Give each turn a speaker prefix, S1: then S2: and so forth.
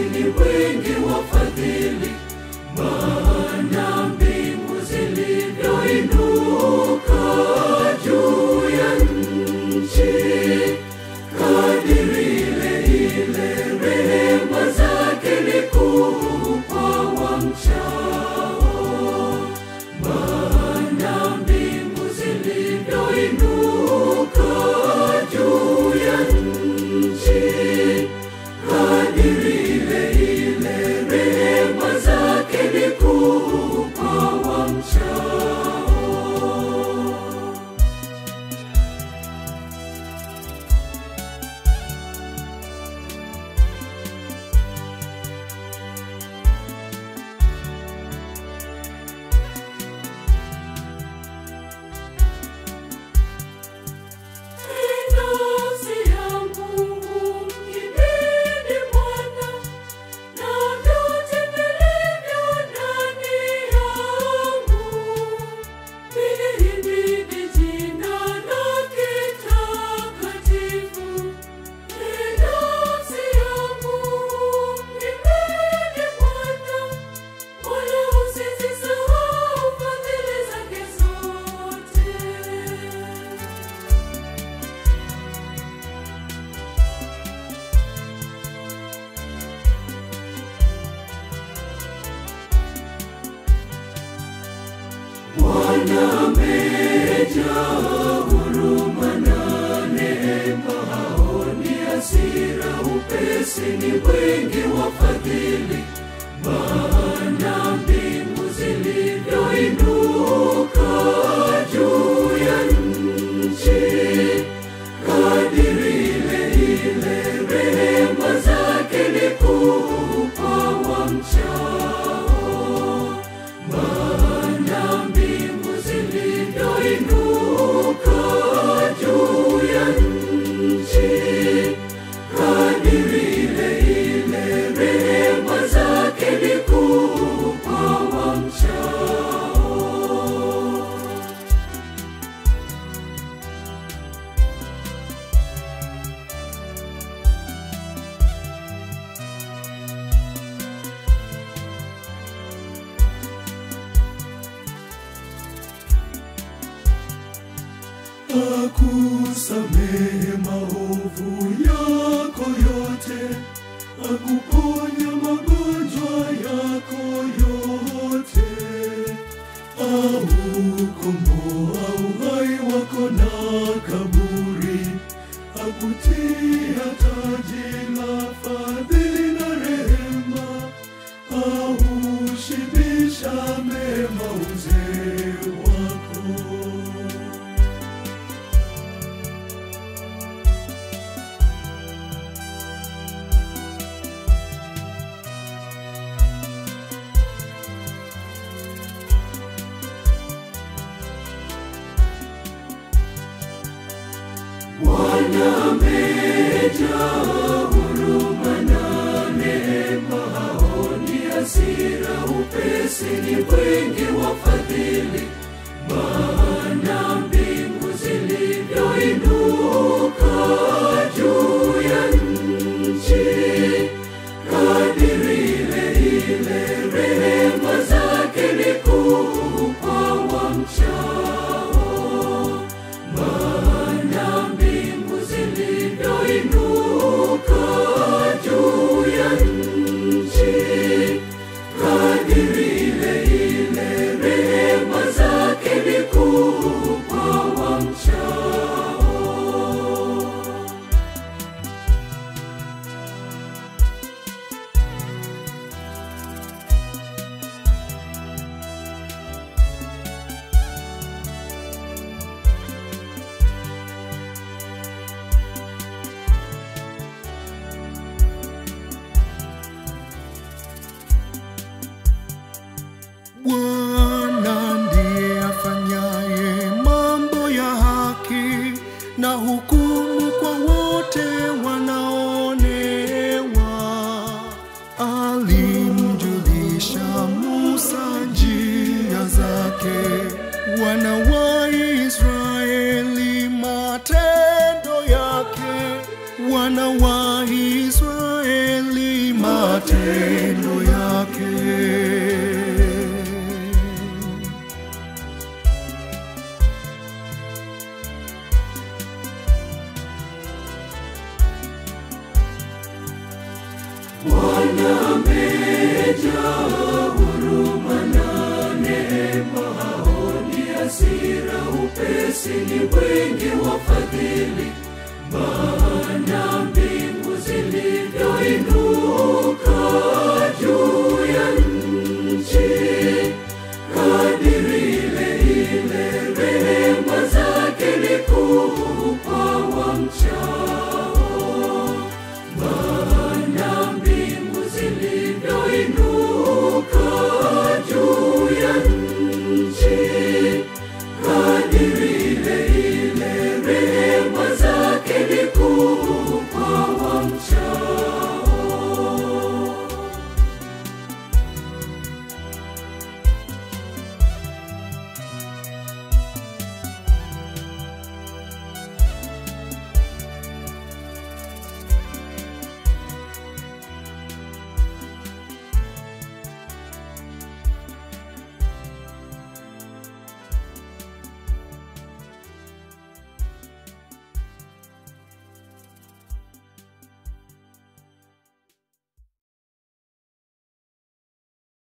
S1: ni wingi wa fadhili, maana mbingu zilivyoinuka juu ya nchi, kadiri ile rehema zake ni kuu kwa wamchao. Maana mbingu zilivyoinuka juu ya nchi, kadiri ile rehema zake ni kuu kwa wamchao. Bwana amejaa huruma na neema, haoni hasira, upesi ni wingi wa fadhili, maana mbingu zilivyoinuka juu ya nchi, kadiri ile rehema zake ni kuu kwa wamchao. Maana mbingu zilivyoinuka juu ya nchi, kadiri ile rehema zake ni kuu kwa wamchao. Akusamehe maovu yako yote, akuponya magonjwa yako yote, aukomboa uhai wako na kaburi, akutia taji la fadhili na rehema, aushibisha mema uzee wako. Bwana amejaa huruma na neema, haoni hasira, upesi ni wingi wa fadhili, maana mbingu zilivyoinuka juu ya nchi, kadiri ile rehema zake ni kuu kwa wamchao. Maana mbingu zilivyoinuka juu ya nchi, kadiri ile rehema zake ni kuu kwa wamchao.
S2: Bwana ndiye afanyaye mambo ya haki na hukumu kwa wote wanaonewa. Alimjulisha Musa njia zake, wana wa Israeli matendo yake, wana wa Israeli matendo matendo yake.
S1: Bwana amejaa huruma na neema, haoni hasira, upesi ni mwingi wa fadhili. Maana mbingu zilivyoinuka juu ya nchi, kadiri ile rehema zake ni kuu kwa wamchao.